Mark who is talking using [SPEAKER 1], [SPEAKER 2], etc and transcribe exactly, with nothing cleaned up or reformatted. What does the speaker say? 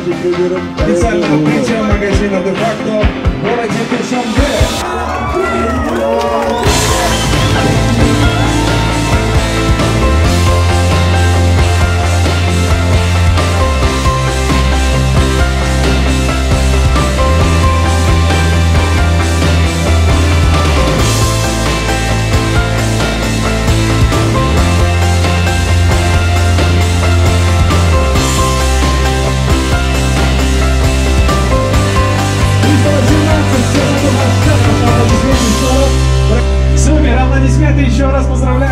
[SPEAKER 1] Официальное открытие магазина «Де-факто» в городе Душанбе. Супер, аплодисменты еще раз поздравляю.